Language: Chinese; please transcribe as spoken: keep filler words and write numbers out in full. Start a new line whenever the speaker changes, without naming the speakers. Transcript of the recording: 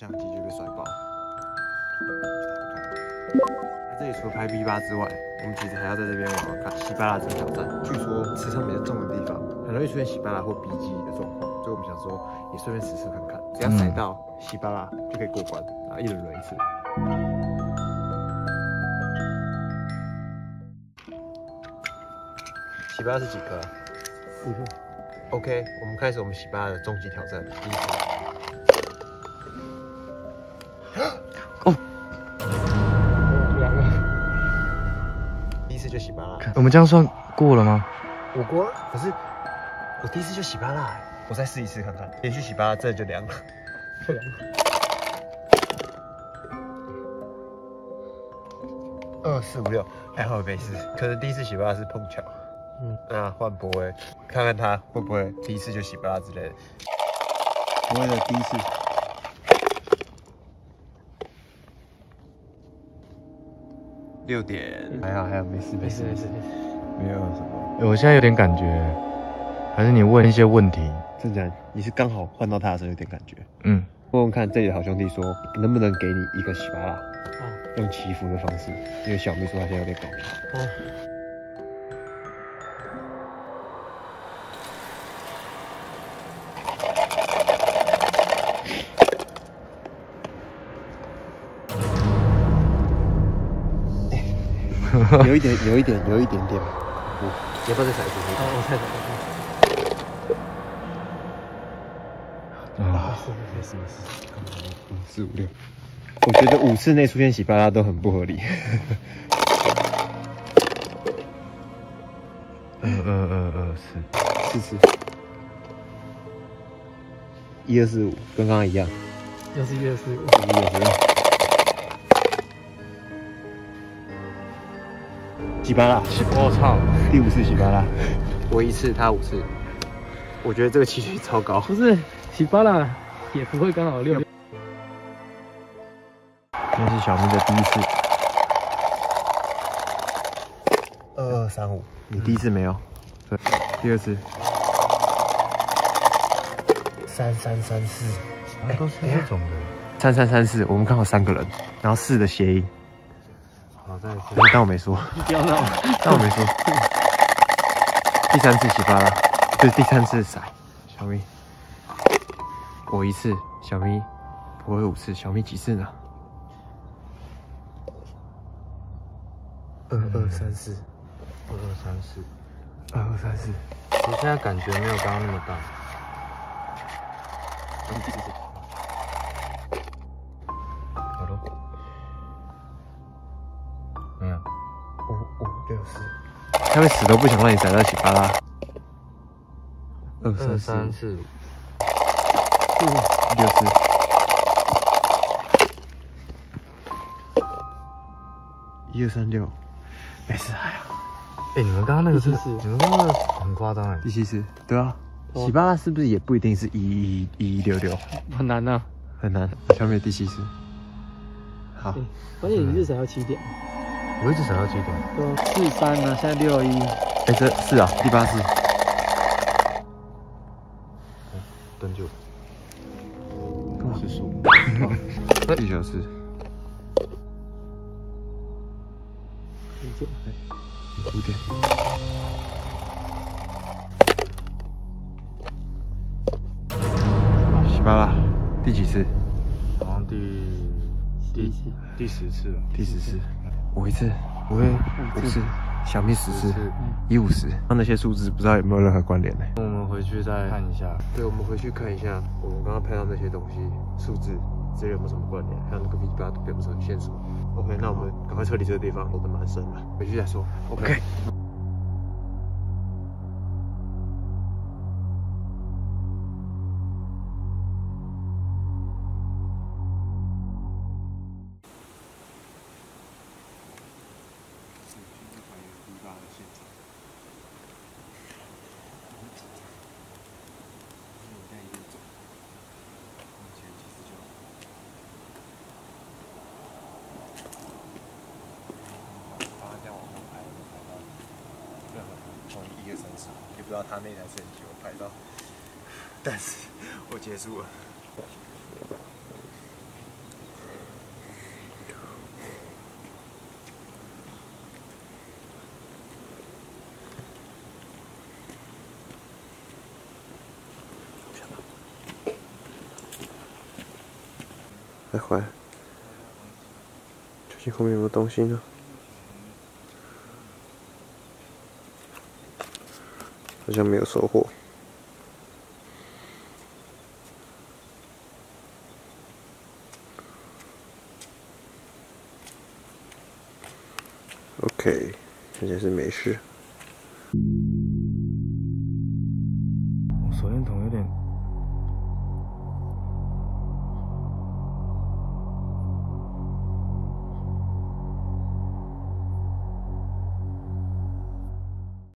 相机就被摔爆。那这里除了拍 B 八之外，我们其实还要在这边玩玩看喜巴拉这个挑战。据说磁场比较重的地方，很容易出现喜巴拉或 B G 的状况，所以我们想说也顺便实试看看，只要踩到喜巴拉就可以过关，然后一轮轮一次。喜巴拉是几颗？四颗。OK， 我们开始我们喜巴拉的终极挑战，第一次。哦，两个。第一次就喜巴拉。
我们这样算过了吗？
我过了，可是我第一次就喜巴拉、欸，我再试一次看看，连续喜巴拉这就凉了，就凉了。二四五六，还好没事。可能第一次喜巴拉是碰巧。嗯，那换博威，看看他会不会第一次就喜巴拉之类的。博威的第一次。六点，还好还好，没事没事没事，没有什么。
欸、我现在有点感觉，还是你问一些问题。
真的，你是刚好换到他的时候有点感觉。
嗯，
问问看这里的好兄弟说，能不能给你一个喜巴拉？哦，用祈福的方式，因为小秘说他现在有点搞屁。哦。有一点，有一点，有一点点。嗯，你要不要再踩一次？好，我再踩一次。啊，没事没事。五四五六，我觉得五次内出现喜巴拉都很不合理。
二二二二四，
四次。一二四五，跟刚刚一样。又是一二四五。一二四五。喜巴拉，我操！第五次喜巴拉，我一次，他五次，我觉得这个几率超高。
不是喜巴拉也不会刚好六。
这是小明的第一次。
二二三五，你第一次没有？对，第二次。三三三四，
都是这种的。
三三三四，我们刚好三个人，然后四的谐音。好，再来。当我没说。
不要闹。
当我没说。第三次喜巴拉，就是第三次骰。小咪，我一次，小咪，我有五次，小咪几次呢？二二三四，
二二三四，
二二三四。
我现在感觉没有刚刚那么大。
第几次？
好了。没有。
五五六四。他会死都不想让你踩到喜巴拉。二三
三四
五六四。一二三六。没事，还好。
哎、欸，你们刚刚那个是，你们刚刚那个很夸张哎。
第七次，对啊。喜巴拉是不是也不一定是一一一一六六？
很难啊，
很难。小美第七次。好。
关键你日骰要七点。
我一直想要几点？
对啊，四三呢，现在六一。
哎、欸，这是啊，第八次。
蹲住。
是数。第九次。五点。喜巴拉，第几次？
好像第第第十次了。
第十次。我一次，我会五次，小咪十次，一五十。那那些数字不知道有没有任何关联呢？
我们回去再看一下。
对，我们回去看一下，我们刚刚拍到那些东西，数字之间有没有什么关联？还有那个 V 八有没有什么线索 ？OK， 那我们赶快撤离这个地方，走得蛮深了，回去再说。OK。okay. 也不知道他那台摄影机我拍到，但是我结束了。
太坏了，究竟后面有没有东西呢？好像没有收获。OK， 看起来是没事。
我手电筒有点